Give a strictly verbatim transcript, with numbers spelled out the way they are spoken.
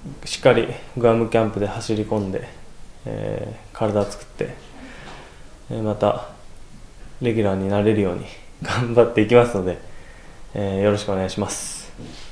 しっかりグアムキャンプで走り込んで、えー、体を作って、えー、またレギュラーになれるように頑張っていきますので、えー、よろしくお願いします。